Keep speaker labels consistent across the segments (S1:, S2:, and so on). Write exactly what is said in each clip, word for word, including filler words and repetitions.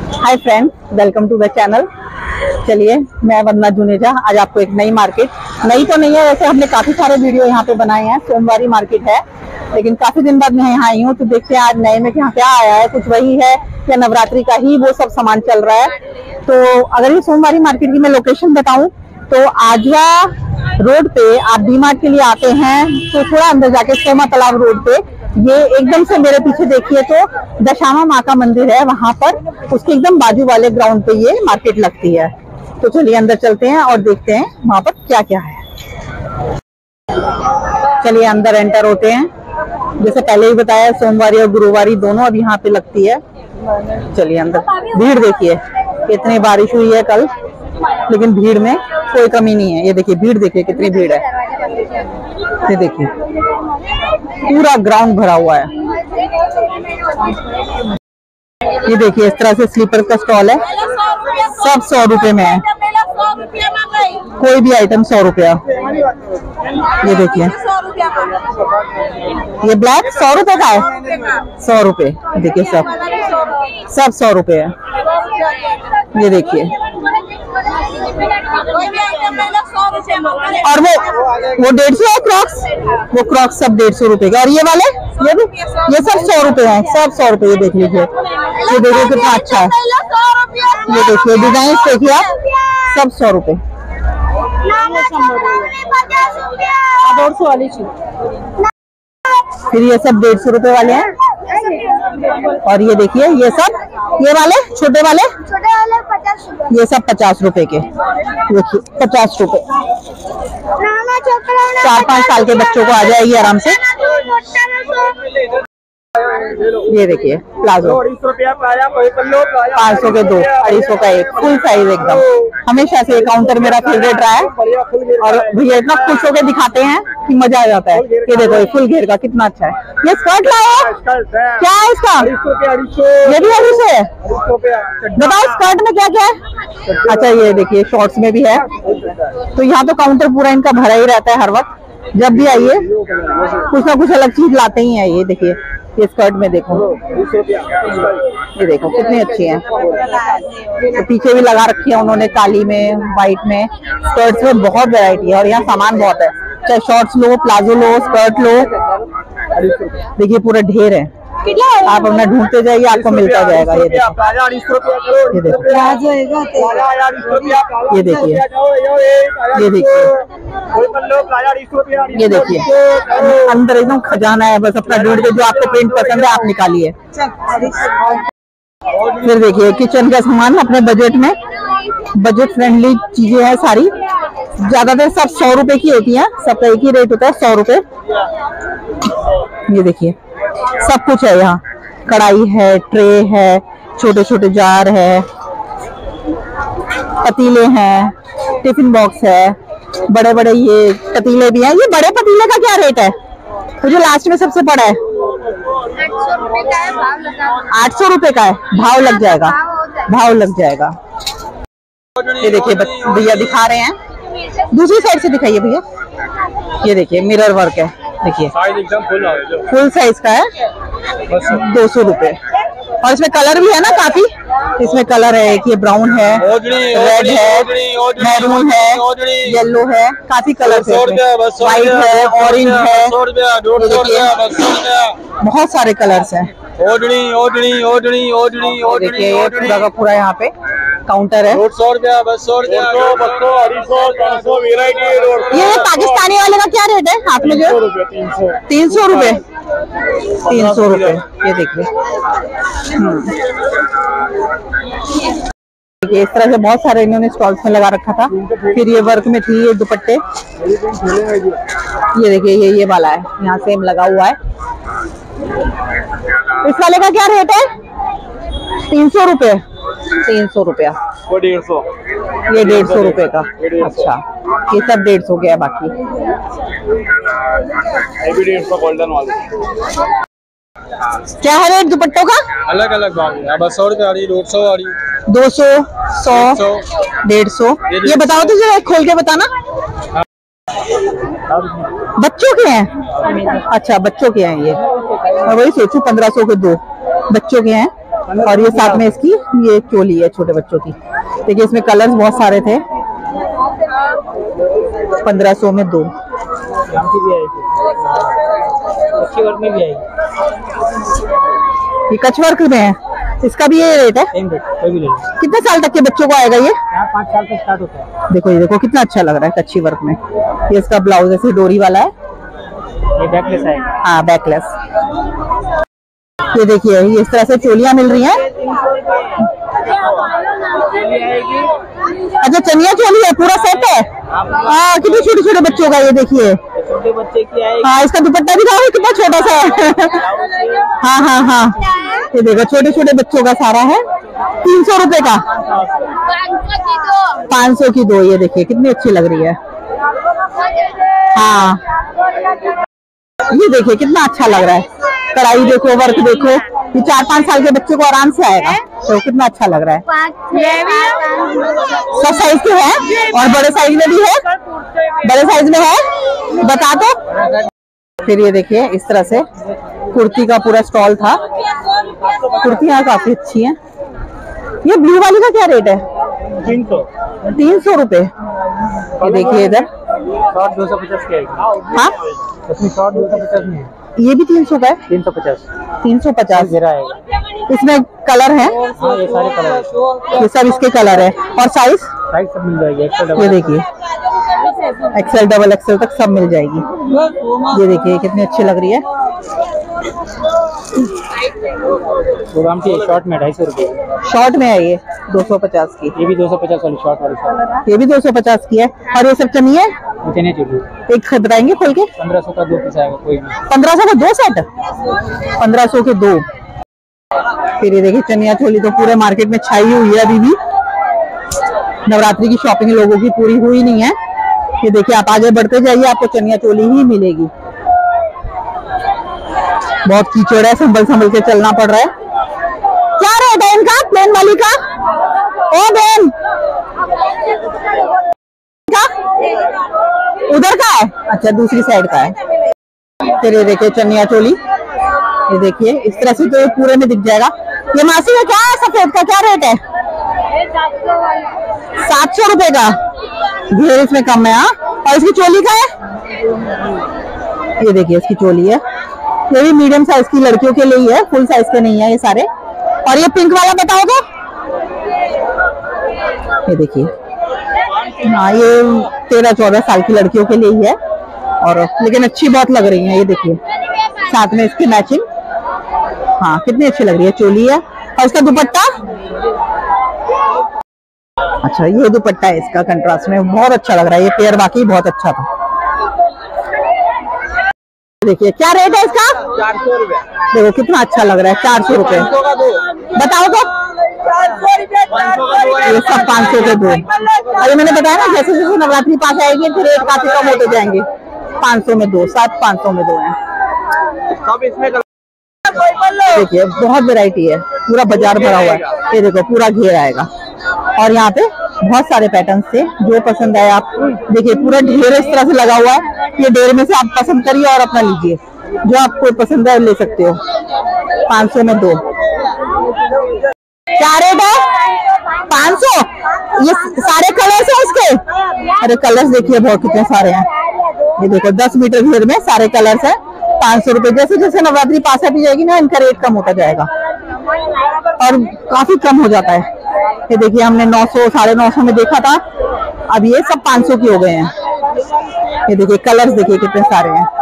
S1: Hi friends, welcome to the channel. चलिए, मैं वंदना जुनेजा आज आपको एक नई मार्केट, नई तो नहीं है वैसे, हमने काफी सारे वीडियो यहाँ पे बनाए हैं। सोमवारी मार्केट है, लेकिन काफी दिन बाद मैं यहाँ आई हूँ तो देखते हैं आज नए में यहाँ क्या आया है। कुछ वही है या नवरात्रि का ही वो सब सामान चल रहा है। तो अगर ये सोमवारी मार्केट की मैं लोकेशन बताऊं तो आजवा रोड पे आप डी मार्ट के लिए आते हैं तो थोड़ा अंदर जाके सोमा तालाब रोड पे ये एकदम से मेरे पीछे देखिए तो दशामा माँ का मंदिर है, वहां पर उसके एकदम बाजू वाले ग्राउंड पे ये मार्केट लगती है। तो चलिए अंदर चलते हैं और देखते हैं वहां पर क्या क्या है। चलिए अंदर एंटर होते हैं। जैसे पहले ही बताया, सोमवारी और गुरुवारी दोनों अब यहाँ पे लगती है। चलिए अंदर, भीड़ देखिए, इतनी बारिश हुई है कल, लेकिन भीड़ में कोई कमी नहीं है। ये देखिए भीड़, देखिए कितनी भीड़ है। ये देखिए पूरा ग्राउंड भरा हुआ है। ये देखिए इस तरह से स्लीपर का स्टॉल है, सब सौ रुपए में है, कोई भी आइटम सौ रुपया। ये देखिए ये ब्लैक सौ रुपए का है, सौ रुपए। देखिए सब सब सौ रुपए है। ये देखिए, और वो वो डेढ़ सौ है क्रॉक्स, वो क्रॉक्स सब डेढ़ सौ रुपए का। और ये वाले ये भी ये सब सौ रुपए हैं, सब सौ रुपए। ये देख लीजिए, ये देखिए कितना अच्छा है। ये देखिए डिजाइन देखिए आप, सब सौ रुपए। फिर ये सब डेढ़ सौ रुपए वाले हैं। और ये देखिए ये सब, ये वाले छोटे वाले छोटे वाले पचास रुपए, ये सब पचास रुपए के। देखिए पचास रुपए, चार पाँच साल के बच्चों को आ जाएगी आराम से। ये देखिए प्लाजो पाँच सौ के दो, अढ़ाई सौ का एक, फुल साइज एकदम। हमेशा से काउंटर मेरा फेवरेट रहा है और भैया इतना खुश होकर दिखाते हैं कि मजा आ जाता है। ये देखो ये फुल घेर का कितना अच्छा है। ये स्कर्ट लाया, क्या है इसका? ये भी अढ़ाई सौ है। बताओ स्कर्ट में क्या क्या है? अच्छा ये देखिए शॉर्ट्स में भी है। तो यहाँ तो काउंटर पूरा इनका भरा ही रहता है हर वक्त। जब भी आइए कुछ ना कुछ अलग चीज लाते ही हैं। ये देखिए ये स्कर्ट में देखो, ये देखो कितनी अच्छी है। तो पीछे भी लगा रखी है उन्होंने, काली में, व्हाइट में। स्कर्ट्स में बहुत वैरायटी है और यहाँ सामान बहुत है, चाहे शॉर्ट्स लो, प्लाजो लो, स्कर्ट लो। देखिए पूरा ढेर है, आप अपना ढूंढते जाइए, आपको मिलता जाएगा। ये देखो, ये देखो, ये देखिए, ये देखिए, ये देखिए अंदर एकदम खजाना है। बस अपना ढूंढ के जो आपको प्रिंट पसंद है आप निकालिए। फिर देखिए किचन का सामान अपने बजट में, बजट फ्रेंडली चीजें हैं सारी। ज्यादातर सब सौ रुपए की होती हैं, सबका एक ही रेट होता है, सौ रुपए। ये देखिए सब कुछ है यहाँ, कढ़ाई है, ट्रे है, छोटे छोटे जार है, पतीले हैं, टिफिन बॉक्स है, बड़े बड़े ये पतीले भी हैं। ये बड़े पतीले का क्या रेट है? तो जो लास्ट में सबसे बड़ा है आठ सौ रुपए का है। भाव लग जाएगा, भाव लग जाएगा। ये देखिए भैया दिखा रहे हैं, दूसरी साइड से दिखाइए भैया। ये देखिए मिरर वर्क है, देखिए फुल साइज का है, दो सौ रुपए। और इसमें कलर भी है ना काफी, इसमें कलर है, एक ये ब्राउन है, रेड है, मैरून है, येलो है, काफी कलर है, व्हाइट है, ऑरेंज है, बहुत सारे कलर्स हैं।
S2: ओढ़नी ओढ़नी ओढ़नी ओढ़नी ओढ़नी,
S1: देखिए पूरा का पूरा यहाँ पे काउंटर है।
S2: सौ रुपया, बस सौ रुपया,
S1: ये पाकिस्तानी वाले का क्या रेट है? आप लोग तीन सौ रुपए, तीन सौ रुपए। ये देखिए इस तरह से बहुत सारे इन्होंने स्टॉल्स में लगा रखा था। फिर ये वर्क में थी ये दुपट्टे। ये देखिए ये ये वाला है, यहाँ सेम लगा हुआ है। इस वाले का क्या रेट है? तीन सौ रुपए, तीन सौ रुपया।
S2: डेढ़ सौ,
S1: ये डेढ़ सौ रुपए का। अच्छा ये सब डेढ़ सौ के है, बाकी
S2: डेढ़ सौ गोल्डन वाले।
S1: क्या है रेट दुपट्टों का?
S2: अलग अलग भाव है, बस सौ रुपए आ रही, दो सौ आ रही,
S1: दो सौ, सौ, डेढ़ सौ। ये बताओ तो जरा खोल के बताना। बच्चों के हैं? अच्छा बच्चों के हैं ये, मैं वही सोचूं पंद्रह सौ के दो बच्चों के हैं। और ये साथ में इसकी ये चोली है छोटे बच्चों की। देखिए इसमें कलर्स बहुत सारे थे। पंद्रह सौ में दो।
S3: अच्छी वर्क में भी आएगी।
S1: ये कच्छ वर्क में है, इसका भी ये रेट है।
S3: कोई भी ले लो।
S1: कितने साल तक के बच्चों को आएगा ये?
S3: पाँच साल से स्टार्ट होता है।
S1: देखो ये देखो कितना अच्छा लग रहा है कच्ची वर्क में। ये इसका ब्लाउज ऐसे डोरी वाला है।
S3: ये बैकलेस आएगा।
S1: हाँ बैकलेस। ये देखिए ये इस तरह से चोलियां मिल रही हैं। अच्छा चनिया चोली है, पूरा सेट है। हाँ कितने छोटे छोटे बच्चों का ये देखिए।
S3: छोटे बच्चे की आएगी।
S1: हाँ इसका दुपट्टा भी था कितना छोटा सा है। हाँ हाँ हाँ ये देखो छोटे छोटे बच्चों का सारा है। तीन सौ रुपए का पाँच सौ की दो। ये देखिए कितनी अच्छी लग रही है। हाँ ये देखिए कितना अच्छा लग रहा है। कढ़ाई देखो, वर्क देखो। ये चार पाँच साल के बच्चे को आराम से आएगा, तो कितना अच्छा लग रहा है। सब साइज के है और बड़े साइज में भी है। बड़े साइज में है बता दो। फिर ये देखिए इस तरह से कुर्ती का पूरा स्टॉल था। कुर्तियाँ काफी अच्छी हैं। ये ब्लू वाली का क्या रेट है?
S3: तीन सौ
S1: तीन सौ रुपए। ये देखिए इधर
S3: शॉर्ट दो सौ पचास की आएगी।
S1: हाँ
S3: इसमें शॉर्ट दो सौ पचास में है।
S1: ये भी तीन सौ का है।
S3: तीन सौ पचास
S1: तीन सौ पचास
S3: घेरा आएगा।
S1: इसमें कलर है।
S3: हाँ ये सारे कलर है।
S1: ये सब इसके कलर है। और साइज
S3: साइज सब मिल जाएगी। एक्सेल
S1: ये देखिए एक्सेल डबल एक्सेल तक सब मिल जाएगी। ये देखिए कितनी अच्छी लग रही है।
S3: प्रोग्राम की शॉर्ट में ढाई सौ रुपये।
S1: शॉर्ट में है ये दो सौ पचास की।
S3: ये भी दो सौ पचास वाली शॉर्ट वाली शॉर्ट।
S1: ये भी दो सौ पचास की है। और ये सब चनिए
S3: चनिए चोली
S1: एक खतराएंगे खोल के।
S3: पंद्रह सौ का दो पीस आएगा कोई भी।
S1: पंद्रह सौ का दो सेट। पंद्रह सौ के दो। फिर ये देखिए चनिया चोली तो पूरे मार्केट में छाई हुई है। अभी भी नवरात्रि की शॉपिंग लोगों की पूरी हुई नहीं है। ये देखिए आप आगे बढ़ते जाइए आपको चनिया चोली ही मिलेगी। बहुत कीचड़ है, संभल संभल के चलना पड़ रहा है। क्या रेट है इनका? प्लेन वाली का? ओ बहन का उधर का है? अच्छा दूसरी साइड का है। फिर ये देखिए चनिया चोली। ये देखिए इस तरह से तो पूरे में दिख जाएगा। ये मासी का क्या है? सफेद का क्या रेट है? सात सौ रुपए का। घेर इसमें कम है। हाँ और इसकी चोली का है? ये देखिए इसकी चोली है। ये भी मीडियम साइज की लड़कियों के लिए ही है, फुल साइज के नहीं है ये सारे। और ये पिंक वाला बताओगे? ये देखिए हाँ ये तेरह चौदह साल की लड़कियों के लिए ही है। और लेकिन अच्छी बहुत लग रही है। ये देखिए साथ में इसकी मैचिंग। हाँ कितनी अच्छी लग रही है। चोली है और इसका दुपट्टा। अच्छा ये दुपट्टा है इसका कंट्रास्ट में, बहुत अच्छा लग रहा है। ये पेयर वाकई बहुत अच्छा था। देखिए क्या रेट है इसका?
S2: चार सौ रुपए।
S1: देखो कितना अच्छा लग रहा है। चार सौ रुपए बताओ तो। ये सब पाँच सौ के दो। अरे मैंने बताया ना जैसे जैसे नवरात्रि पास आएगी फिर रेट काफी कम होते जाएंगे। पाँच सौ में दो, सात पाँच सौ में दो है।
S2: सब इसमें
S1: देखिए बहुत वैरायटी है, पूरा बाजार भरा हुआ है। ये देखो पूरा घेर आएगा और यहाँ पे बहुत सारे पैटर्न थे। जो पसंद आए आप देखिए, पूरा ढेर इस तरह से लगा हुआ है। ये ढेर में से आप पसंद करिए और अपना लीजिए, जो आपको पसंद है ले सकते हो। पाँच सौ में दो। क्या रेट है? पाँच सौ। ये सारे कलर्स है इसके। अरे कलर्स देखिए बहुत कितने सारे हैं। ये देखो दस मीटर घेर में सारे कलर्स हैं। पाँच सौ रुपए। जैसे जैसे नवरात्रि पास आती जाएगी ना इनका रेट कम होता जाएगा और काफी कम हो जाता है। ये देखिए हमने नौ सौ साढ़े नौ सौ में देखा था, अब ये सब पाँच सौ के हो गए हैं। ये देखिए कलर्स देखिए कितने सारे हैं।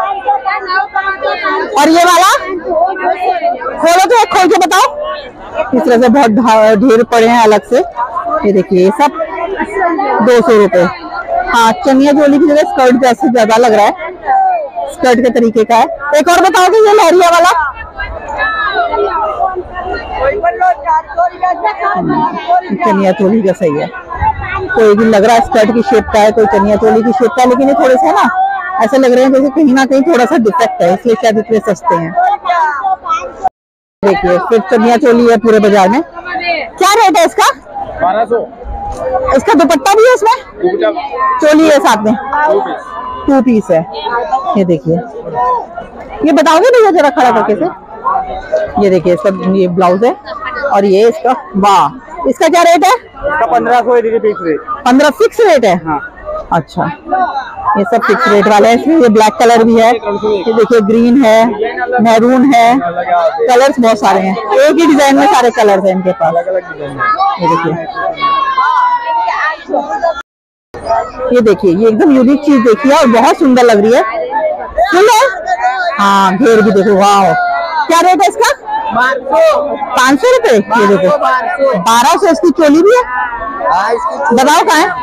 S1: और ये वाला खोलो तो एक खोल के बताओ। इस तरह से बहुत ढेर पड़े हैं अलग से। ये देखिए ये सब दो सौ रुपए। हाँ चनिया चोली की जगह स्कर्ट जैसे ज्यादा लग रहा है, स्कर्ट के तरीके का है। एक और बताओगे ये लहरिया वाला? चनिया चोली का सही है। कोई भी लग रहा है स्कर्ट की शेप का है, कोई चनिया चोली की शेप का है, लेकिन ये थोड़े से ना ऐसे लग रहे हैं जैसे कहीं ना कहीं थोड़ा सा डिफेक्ट है, इसलिए शायद इतने सस्ते हैं। देखिए फिर चनिया चोली है पूरे बाजार में। क्या रेट है इसका?
S2: बारह सौ।
S1: इसका दुपट्टा भी है इसमें, चोली है साथ में, टू पीस है। ये देखिए, ये बताओगे भैया जरा खड़ा करके से। ये देखिए इसका ये ब्लाउज है और ये इसका, वाह, इसका क्या रेट है?
S2: इसका पंद्रह सौ फिक्स रेट।
S1: पंद्रह फिक्स रेट है?
S2: हाँ।
S1: अच्छा, ये सब फिक्स रेट वाले हैं। इसमें ये ब्लैक कलर भी है, ये देखिए ग्रीन है, मैरून है, कलर्स बहुत सारे हैं। एक ही डिजाइन में सारे कलर्स हैं इनके पास। ये देखिए, ये देखिए, ये एकदम यूनिक चीज देखिए और बहुत सुंदर लग रही है। फुल है, हाँ, घेर भी देखो, वाह। क्या रेट है इसका? पाँच सौ रुपए। ये देखो, बारह सौ इसकी चोली भी है। बताओ कहाँ है?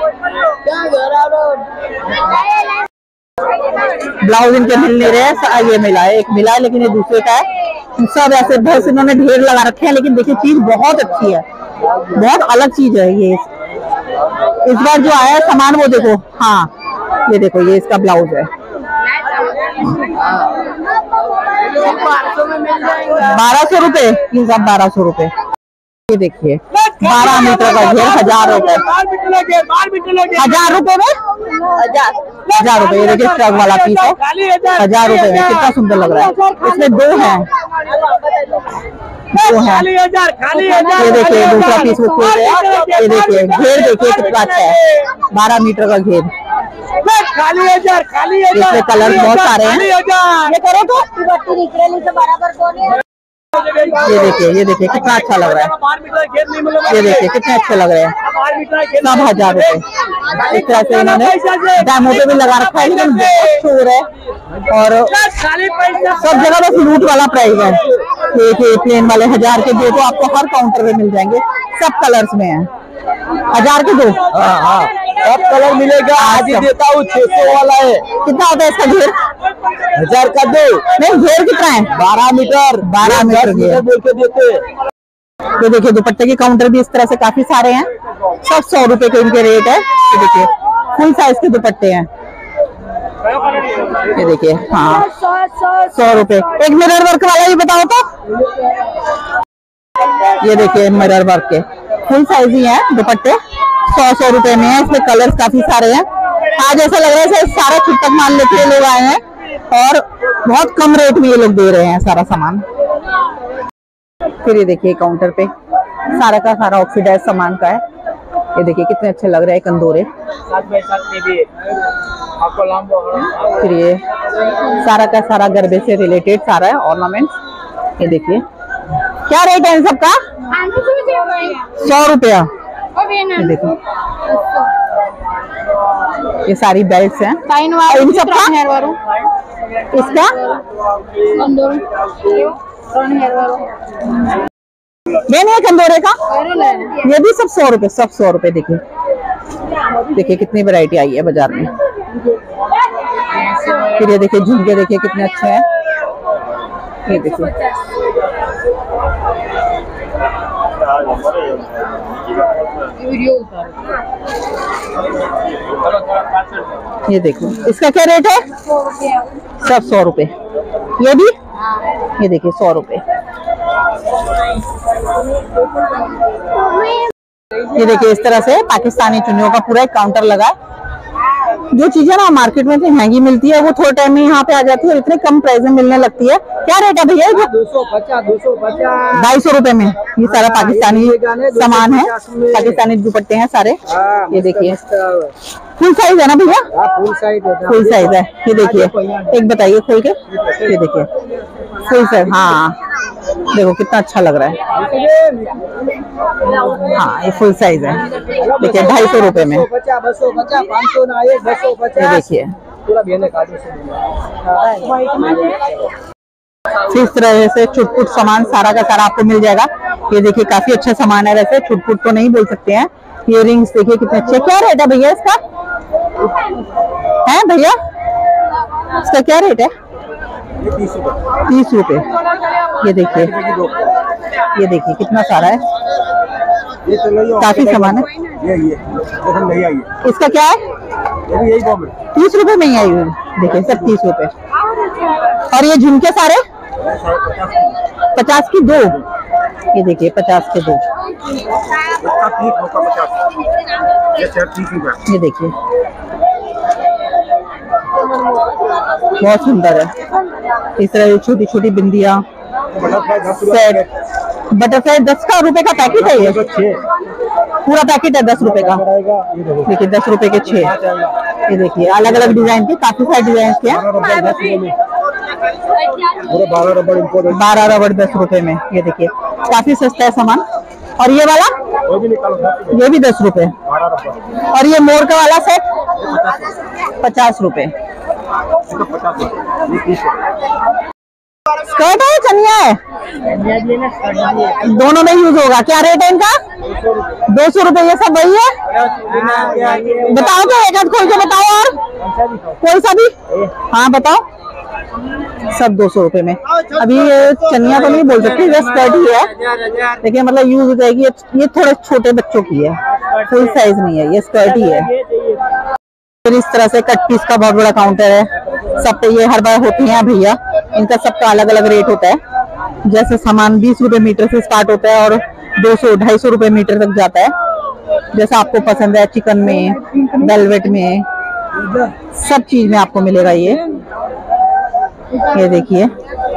S1: ब्लाउज इनके मिल नहीं रहे हैं। ये मिला है, एक मिला है, लेकिन ये दूसरे का है। सब ऐसे बस इन्होंने ढेर लगा रखे हैं, लेकिन देखिए चीज बहुत अच्छी है, बहुत अलग चीज है ये। इस बार जो आया है सामान वो देखो, हाँ, ये देखो, ये इसका ब्लाउज है। बारह सौ रुपए, ये सब बारह सौ रुपए। ये देखिए, बारह मीटर का घेर, हजार रुपए, हजार रुपए में, हजार रुपए। ये देखिए ट्रक वाला पीस है, हजार रुपए में। कितना सुंदर लग रहा है। इसमें दो हैं, दो हैं। ये देखिए दूसरा पीस वो खोल रहे हैं। ये देखिए घेर, देखिए कितना अच्छा है, बारह मीटर का घेर। इसमें कलर बहुत सारे हैं। ये करो तो, ये देखिए, ये देखिए कितना अच्छा लग रहा है। ये देखिए कितने अच्छे लग रहे हैं, सब हजार रुपए। इस तरह से इन्होंने डैमो पे भी लगा रखा है, लेकिन बहुत शोर है और सब जगह बस लूट वाला प्राइस है। ये प्लेन वाले हजार के दो तो आपको हर काउंटर पे मिल जाएंगे, सब कलर्स में है। हजार के दो,
S2: हाँ हाँ, सब कलर मिलेगा। आज ही देता हूँ, छह सौ वाला है।
S1: कितना होता है इसका घेर?
S2: हजार का दो।
S1: नहीं, घेर कितना है?
S2: बारह मीटर,
S1: बारह मीटर घेर
S2: बोल के देते।
S1: ये देखिए दुपट्टे के काउंटर भी इस तरह से काफी सारे हैं, सब सौ रुपए के इनके रेट है। ये देखिए फुल साइज के दुपट्टे हैं। ये देखिए, हाँ, सौ रुपए। एक मिरर वर्क वाला भी बताओ तो। ये देखिए मिरर वर्क के फुल साइज ही है दुपट्टे, सौ सौ रुपए में है। इसमें कलर्स काफी सारे हैं। आज ऐसा लग रहा है सारा छुट्टक माल लेके लोग आए हैं और बहुत कम रेट में ये लोग दे रहे हैं सारा सामान। फिर ये देखिए काउंटर पे सारा का सारा ऑक्सीडाइज सामान का है। ये देखिए कितने अच्छे लग रहे हैं कंदोरे। फिर ये सारा का सारा गरबे से रिलेटेड सारा है ऑर्नामेंट्स। ये देखिए क्या रेट है इन सबका? सौ रुपया। ये देखो ये सारी बेल्ट्स हैं। इन सबका इसका ये नहीं है कंदोरे का, ये भी सब सौ रुपए, सब सौ रुपए। देखिए देखिए कितनी वैरायटी आई है बाजार में। फिर ये देखिए झुमके, देखिए कितने अच्छे हैं। ये देखिए ये देखो इसका क्या रेट है? सब सौ रुपए। ये भी, ये देखिए सौ रुपए। ये देखिए इस तरह से पाकिस्तानी चुन्नियों का पूरा एक काउंटर लगा है। जो चीजें ना मार्केट में इतनी महंगी मिलती है वो थोड़े टाइम में यहाँ पे आ जाती है और इतने कम प्राइस में मिलने लगती है। क्या रेट है भैया?
S2: दो सौ पचास, दो सौ पचास,
S1: ढाई सौ रुपए में ये सारा पाकिस्तानी सामान है, पाकिस्तानी दुपट्टे हैं सारे। ये देखिए फुल साइज है ना भैया?
S2: फुल साइज है,
S1: फुल साइज है। ये देखिए एक बताइए खोल के। ये देखिए फुल साइज, हाँ देखो कितना अच्छा लग रहा है। हाँ ये फुल साइज है। देखिए ढाई सौ रुपए में। ये देखिए इस तरह से छुटपुट सामान सारा का सारा आपको मिल जाएगा। ये देखिए काफी अच्छा सामान है, वैसे छुटपुट तो नहीं बोल सकते हैं। ये रिंग्स देखिए कितने अच्छे। क्या रेट है भैया इसका? है भैया इसका क्या रेट है? तीस रुपए। ये देखिए, ये देखिए कितना सारा है, काफी सामान है। इसका क्या है? तीस रुपए में ही आई हुई। देखिए सब तीस रुपए। और ये झुमके सारे पचास की दो। ये देखिए पचास के दो। ये देखिए बहुत सुंदर है। इस तरह छोटी छोटी बिंदियां सेट बटरफ्लाई दस का रुपए का पैकेट है ये, पूरा पैकेट है दस रुपए का। देखिए दस रुपए के छह। ये देखिए अलग अलग डिजाइन के, काफी सारे डिजाइन के हैं। बारह रबड़ दस रुपए में। ये देखिए काफी सस्ता है सामान। और ये वाला ये भी दस रुपए। और ये मोर का वाला सेट पचास रुपए। स्कर्ट है चनिया है, दोनों में यूज होगा। क्या रेट है इनका? दो सौ रुपए। ये सब वही है? बताओ तो, एक हाथ खोल के बताओ। और कोई सा भी? हाँ बताओ। सब दो सौ रुपए में। अभी ये चनिया तो नहीं बोल सकते, ये स्कर्ट ही है, लेकिन मतलब यूज हो जाएगी। ये थोड़े छोटे बच्चों की है, फुल साइज नहीं है, ये स्कर्ट ही है। फिर इस तरह से कट पीस का बहुत बड़ा काउंटर है। सब पे ये हर बार होते हैं भैया, इनका सबका अलग अलग रेट होता है। जैसे सामान बीस रुपए मीटर से स्टार्ट होता है और दो सौ ढाई सौ रुपए मीटर तक जाता है, जैसा आपको पसंद है। चिकन में, वेलवेट में, सब चीज में आपको मिलेगा। ये ये देखिए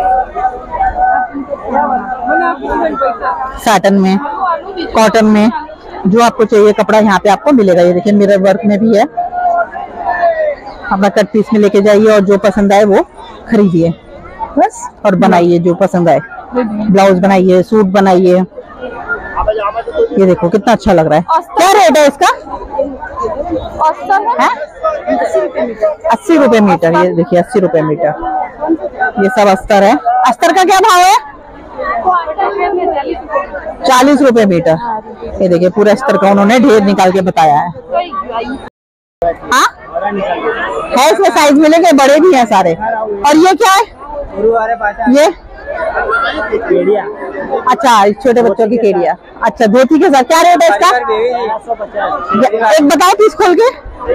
S1: साटन में, कॉटन में, जो आपको चाहिए कपड़ा यहाँ पे आपको मिलेगा। ये देखिए मिरर वर्क में भी है। अपना कट पीस में लेके जाइए और जो पसंद आए वो खरीदिए बस, और बनाइए जो पसंद आए। ब्लाउज बनाइए, सूट बनाइए। ये देखो कितना अच्छा लग रहा है। क्या रेट है इसका? अस्सी रुपए मीटर। ये देखिए अस्सी रुपए मीटर। ये सब अस्तर है। अस्तर का क्या भाव है? चालीस रुपए मीटर। ये देखिए पूरा अस्तर का उन्होंने ढेर निकाल के बताया है। हाँ है, इसमें साइज मिलेंगे, बड़े भी हैं सारे। और ये क्या है? ये अच्छा छोटे बच्चों की केड़िया। अच्छा धोती के साथ क्या रेट है इसका? एक बताओ पीस खोल के।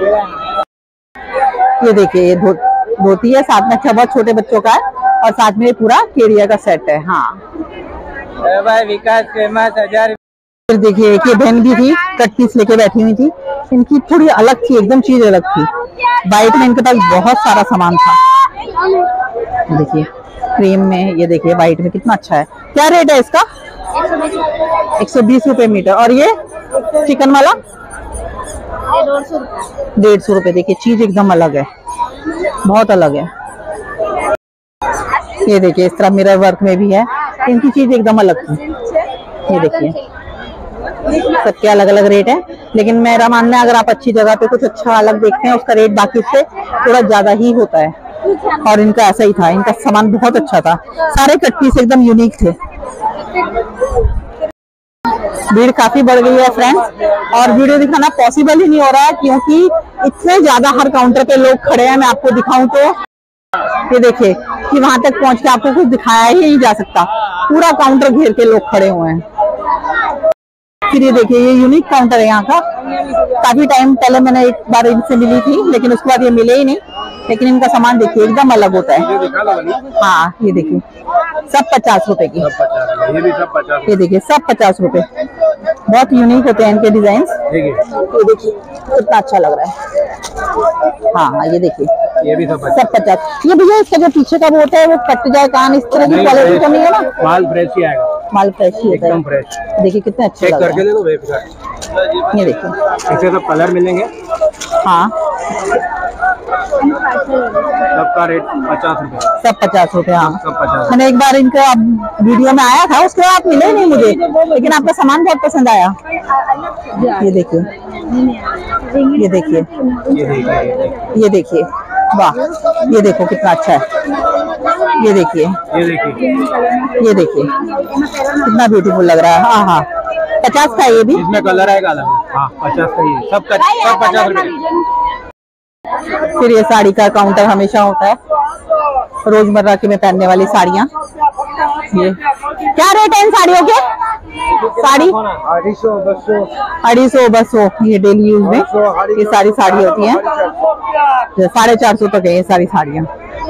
S1: ये देखिए ये धो, धोती है, साथ में अच्छा बहुत छोटे बच्चों का है, और साथ में ये पूरा केड़िया का सेट है। हाँ विकास फेमस हजार। फिर देखिए एक ये बहन भी थी, कट पीस लेके बैठी हुई थी। इनकी थोड़ी अलग थी, एकदम चीज अलग थी। वाइट में इनके पास बहुत सारा सामान था। देखिए क्रीम में, ये देखिए वाइट में कितना अच्छा है। क्या रेट है इसका? एक सौ बीस रुपए मीटर। और ये चिकन वाला डेढ़ सौ रुपए। देखिए चीज एकदम अलग है, बहुत अलग है। ये देखिए इस तरह मिरर वर्क में भी है, इनकी चीज एकदम अलग थी। ये देखिए सबके अलग अलग रेट है, लेकिन मेरा मानना है अगर आप अच्छी जगह पे कुछ अच्छा अलग देखते हैं, उसका रेट बाकी से थोड़ा ज्यादा ही होता है। और इनका ऐसा ही था, इनका सामान बहुत अच्छा था। सारे कट पीस एकदम यूनिक थे। भीड़ काफी बढ़ गई है फ्रेंड्स, और वीडियो दिखाना पॉसिबल ही नहीं हो रहा है क्योंकि इतने ज्यादा हर काउंटर पे लोग खड़े हैं। मैं आपको दिखाऊं तो ये देखिए कि वहां तक पहुंच के आपको कुछ दिखाया ही नहीं जा सकता, पूरा काउंटर घेर के लोग खड़े हुए हैं। फिर ये देखिए ये यूनिक काउंटर है यहाँ का। काफी टाइम पहले मैंने एक बार इनसे मिली थी, लेकिन उसके बाद ये मिले ही नहीं। लेकिन इनका सामान देखिए एकदम अलग होता है। हाँ ये देखिए सब पचास रुपए की। ये भी सब पचास। ये देखिए सब पचास रुपए। बहुत यूनिक होते हैं इनके डिजाइन। ये देखिए कितना अच्छा लग रहा है। हाँ ये देखिए ये भी सब पचास। ये भैया इसका जो पीछे का बोट है वो कट जाए कान, इस तरह की क्वालिटी तो नहीं है ना? माल फ्रेश ही आएगा, माल फ्रेश ही एकदम फ्रेश। देखिए कितने अच्छे लग रहे हैं। ये देखिए इसके सब कलर मिलेंगे। हाँ सबका रेट पचास रुपए। सब पचास रुपए। हाँ सब पचास। मैंने एक बार इनका वीडियो में आया था, उसके बाद मिले नहीं मुझे, लेकिन आपका सामान बहुत पसंद आया। ये देखिए ये देखिए ये देखिए वाह, ये देखो कितना अच्छा है। ये देखिए ये देखिए ये देखिए कितना ब्यूटीफुल लग रहा है। हाँ हाँ पचास का ये भी। इसमें कलर आएगा अलग। हाँ पचास का ये सब सब पचास रुपए। फिर ये साड़ी का काउंटर हमेशा होता है, रोजमर्रा की में पहनने वाली साड़ियाँ। ये क्या रेट है इन साड़ियों के? साड़ी अढ़ी सौ बसो अढ़ी सौ बसो। ये डेली यूज में ये सारी साड़ी होती है, साढ़े चार सौ तक है ये सारी साड़ियाँ।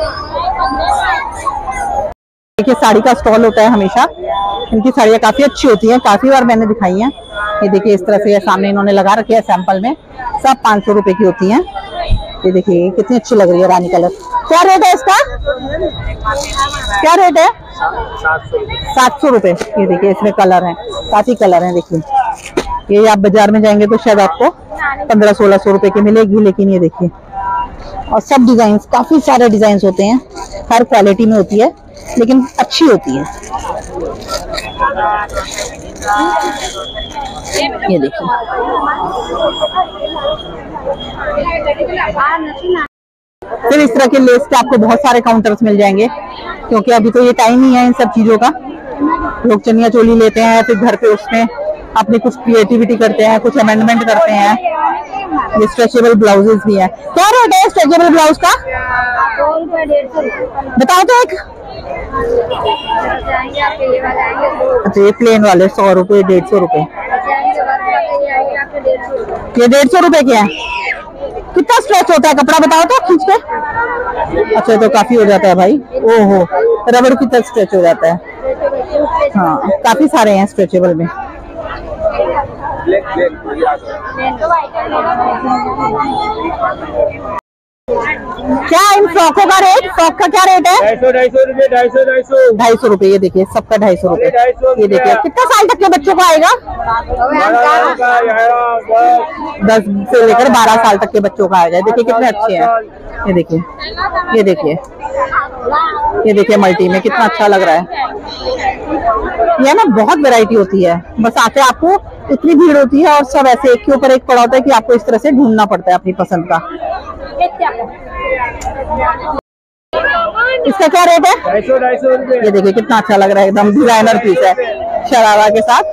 S1: देखिए साड़ी का स्टॉल होता है हमेशा। इनकी साड़ियाँ काफी अच्छी होती हैं, काफी बार मैंने दिखाई हैं। ये देखिए इस तरह से ये सामने इन्होंने लगा रखी है सैंपल में। सब पाँच सौ रुपए की होती हैं। ये देखिए कितनी अच्छी लग रही है रानी कलर। क्या रेट है इसका? क्या रेट है? सात सौ रुपए। ये देखिए इसमें कलर है, काफी कलर है। देखिए ये आप बाजार में जाएंगे तो शायद आपको पंद्रह सोलह सौ रुपए की मिलेगी, लेकिन ये देखिए और सब डिजाइन, काफी सारे डिजाइन होते हैं, हर क्वालिटी में होती है लेकिन अच्छी होती है। ये देखिए फिर इस तरह के लेस के आपको बहुत सारे काउंटर्स मिल जाएंगे, क्योंकि अभी तो ये टाइम ही है इन सब चीजों का। लोग चनिया चोली लेते हैं, फिर घर पे उसमें अपनी कुछ क्रिएटिविटी करते हैं, कुछ अमेंडमेंट करते हैं। ये स्ट्रेचेबल ब्लाउजेस भी है। क्या रेट है स्ट्रेचेबल ब्लाउज का? बताओ तो एक। अच्छा ये प्लेन वाले सौ रुपए, डेढ़ सौ रुपए। ये डेढ़ सौ रुपए के हैं। कितना स्ट्रेच होता है कपड़ा बताओ तो खींच के। अच्छा तो काफी हो जाता है भाई। ओहो रबड़ की तरह स्ट्रेच हो जाता है। हाँ काफी सारे हैं स्ट्रेचेबल में। क्या इन फ्रॉकों का रेट? फ्रॉक का क्या रेट है?
S2: ढाई सौ ढाई सौ रुपए ढाई सौ ढाई सौ
S1: ढाई सौ रुपए। ये देखिए सबका ढाई सौ रुपए। ये देखिए कितना साल तक के बच्चों को आएगा? दस से लेकर बारह साल तक के बच्चों का आएगा। देखिए कितने अच्छे हैं। ये देखिए ये देखिए ये देखिए मल्टी में कितना अच्छा लग रहा है। ये ना बहुत वैरायटी होती है, बस आके आपको इतनी भीड़ होती है और सब ऐसे एक के ऊपर एक पड़ा होता है कि आपको इस तरह से ढूंढना पड़ता है अपनी पसंद का। इसका क्या रेट है?
S2: ढाई सौ ढाई सौ रुपए।
S1: ये देखिए कितना अच्छा लग रहा है, एकदम डिजाइनर पीस है शरारा के साथ।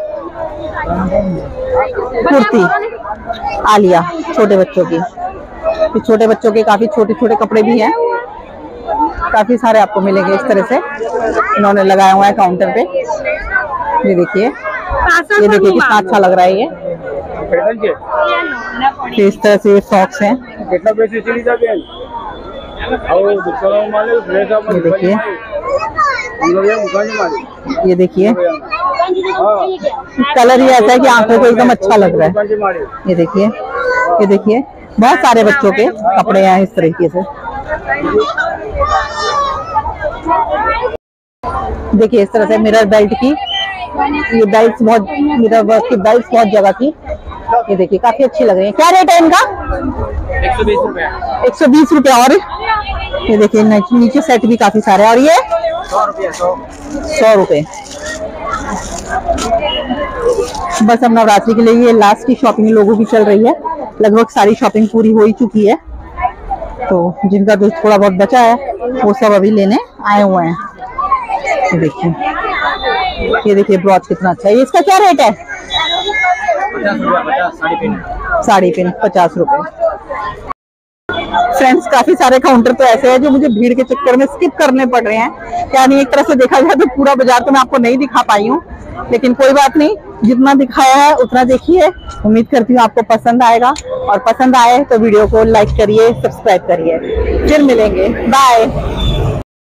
S1: कुर्ती आलिया छोटे बच्चों की, छोटे बच्चों के काफी छोटे छोटे कपड़े भी हैं, काफी सारे आपको मिलेंगे। इस तरह से इन्होंने लगाया हुआ है काउंटर पे। ये देखिए ये देखिए कितना अच्छा लग रहा है ये। तो इस तरह से फ्रॉक्स हैं।
S2: कितना पैसे चली जाते हैं?
S1: ये देखिए ये देखिए कलर ही ऐसा है कि आंखों को एकदम अच्छा लग रहा है। ये देखिए ये देखिए बहुत सारे बच्चों के कपड़े हैं इस तरीके से। देखिए इस तरह से मिरर बेल्ट की, ये बेल्ट बहुत मिरर वर्क की बेल्ट बहुत जगह की। ये देखिए काफी अच्छी लग रही है। क्या रेट है इनका?
S2: एक सौ बीस रुपए।
S1: एक सौ बीस रुपए। और ये देखिए नीचे सेट भी काफी सारे। और ये
S2: सौ रुपये सौ
S1: सौ रुपए। बस अब नवरात्रि के लिए ये लास्ट की शॉपिंग लोगों की चल रही है। लगभग सारी शॉपिंग पूरी हो ही चुकी है, तो जिनका जो थोड़ा बहुत बचा है वो सब अभी लेने आए हुए हैं। ये देखिए ये देखिए ब्रॉच कितना अच्छा है। इसका क्या रेट है? साड़ी पिन पचास रुपए। फ्रेंड्स काफी सारे काउंटर तो ऐसे हैं जो मुझे भीड़ के चक्कर में स्किप करने पड़ रहे हैं। यानी एक तरह से देखा जाए तो पूरा बाजार तो मैं आपको नहीं दिखा पाई हूँ, लेकिन कोई बात नहीं, जितना दिखाया है उतना देखिए। उम्मीद करती हूँ आपको पसंद आएगा, और पसंद आए तो वीडियो को लाइक करिए, सब्सक्राइब करिए। फिर मिलेंगे, बाय।